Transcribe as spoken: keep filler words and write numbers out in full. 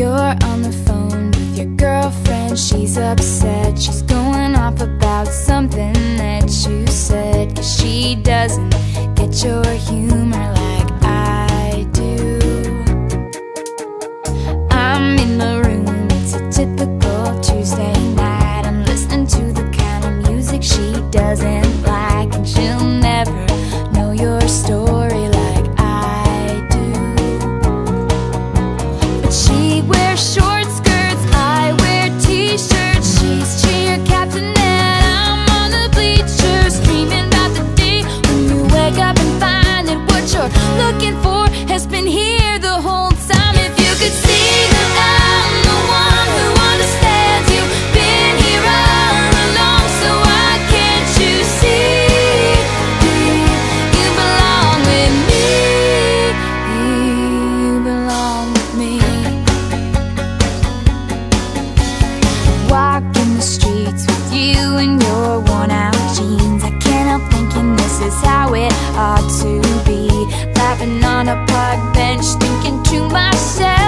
You're on the phone with your girlfriend. She's upset, she's going off about something that you said, 'cause she doesn't get your humor like I do. I'm in the room, it's a typical Tuesday night. I'm listening to the kind of music she doesn't like, and she'll never know your story like I do. But she wears short skirts, I wear t-shirts. She's cheer captain and I'm on the bleachers, dreaming about the day when you wake up and find that what you're looking for has been here the whole time. If you could see that I'm the one who understands, you've been here all along, so why can't you see you belong with me? You belong with me. Walking the streets with you in your worn out jeans, I can't help thinking this is how it ought to be. Laughing on a park bench, thinking to myself,